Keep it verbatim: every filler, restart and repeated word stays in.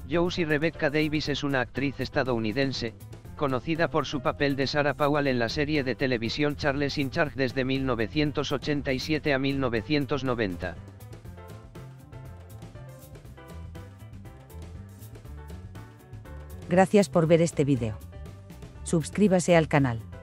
Josie Rebecca Davis es una actriz estadounidense, conocida por su papel de Sarah Powell en la serie de televisión Charles in Charge desde mil novecientos ochenta y siete a mil novecientos noventa. Gracias por ver este vídeo. Suscríbase al canal.